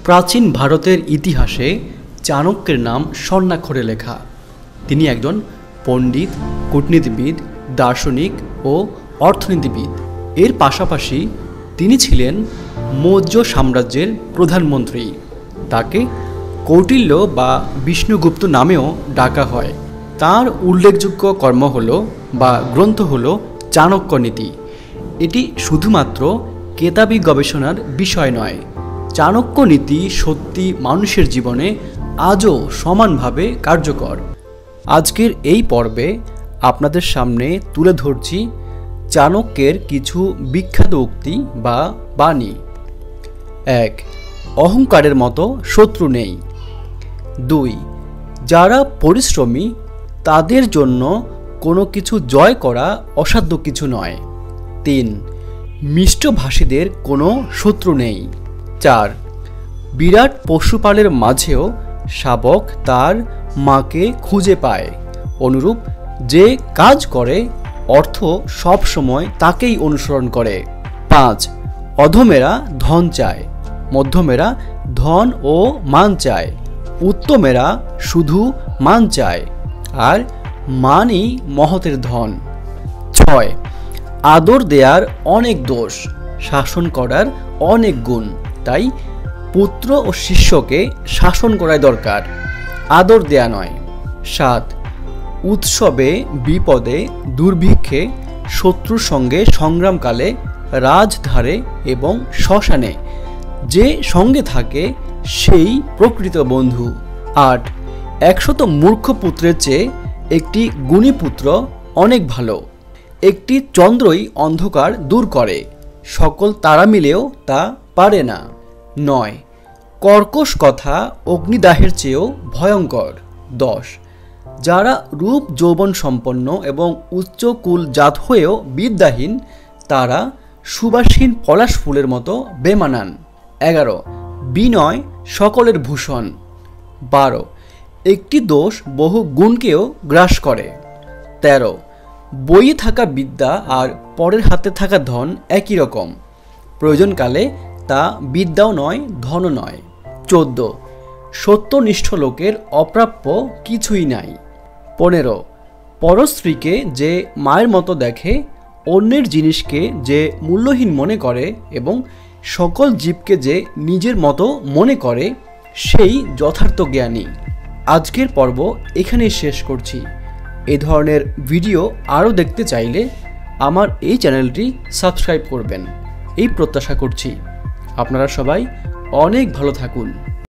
প্রাচীন ভারতের ইতিহাসে চাণক্যের নাম স্বর্ণাক্ষরে লেখা। তিনি একজন পণ্ডিত, কূটনীতিবিদ, দার্শনিক ও অর্থনীতিবিদ। এর পাশাপাশি তিনি ছিলেন মৌর্য সাম্রাজ্যের প্রধানমন্ত্রী। তাকে কৌটিল্য বা বিষ্ণুগুপ্ত নামেও ডাকা হয়। তার উল্লেখযোগ্য কর্ম গ্রন্থ হল চাণক্য নীতি। এটি শুধুমাত্র কেতাবি গবেষণার বিষয় নয়। চাণক্য নীতি সত্যি মানুষের জীবনে আজও সমানভাবে কার্যকর। আজকের এই পর্বে আপনাদের সামনে তুলে ধরছি চাণক্যের কিছু বিখ্যাত উক্তি বা বাণী। 1. অহংকারের মতো শত্রু নেই। 2. যারা পরিশ্রমী তাদের জন্য কোনো কিছু জয় করা অসাধ্য কিছু নয়। 3. মিষ্টভাষীদের কোনো শত্রু নেই। 4. বিরাট পশুপালের মাঝেও শাবক তার মাকে খুঁজে পায়। অনুরূপ যে কাজ করে অর্থ সবসময় তাকেই অনুসরণ করে। 5. অধমেরা ধন চায়, মধ্যমেরা ধন ও মান চায়, উত্তমেরা শুধু মান চায়, আর মানই মহতের ধন। 6. আদর দেয়ার অনেক দোষ, শাসন করার অনেক গুণ, তাই পুত্র ও শিষ্যকে শাসন করাই দরকার, আদর দেয়া নয়। 7. উৎসবে, বিপদে, দুর্ভিক্ষে, শত্রুর সঙ্গে সংগ্রামকালে, রাজধারে এবং শ্মশানে যে সঙ্গে থাকে সেই প্রকৃত বন্ধু। 8. 100 মূর্খ পুত্রের চেয়ে একটি গুণী পুত্র অনেক ভালো। একটি চন্দ্রই অন্ধকার দূর করে, সকল তারা মিলেও তা পারে না। 9. কর্কশ কথা অগ্নিদাহের চেয়েও ভয়ঙ্কর। 10. যারা রূপ যৌবন সম্পন্ন এবং উচ্চ কুল জাত হয়েও বিদ্যাহীন তারা সুবাসহীন পলাশ ফুলের মতো বেমানান। 11. বিনয় সকলের ভূষণ। 12. একটি দোষ বহু গুণকেও গ্রাস করে। 13. বইয়ে থাকা বিদ্যা আর পরের হাতে থাকা ধন একই রকম, প্রয়োজনকালে তা বিদ্যাও নয়, ধনও নয়। 14. সত্যনিষ্ঠ লোকের অপ্রাপ্য কিছুই নাই। 15. পরস্ত্রীকে যে মায়ের মতো দেখে, অন্যের জিনিসকে যে মূল্যহীন মনে করে এবং সকল জীবকে যে নিজের মতো মনে করে সেই যথার্থ জ্ঞানী। আজকের পর্ব এখানেই শেষ করছি। এ ধরনের ভিডিও আরও দেখতে চাইলে আমার এই চ্যানেলটি সাবস্ক্রাইব করবেন এই প্রত্যাশা করছি। আপনারা সবাই অনেক ভালো থাকুন।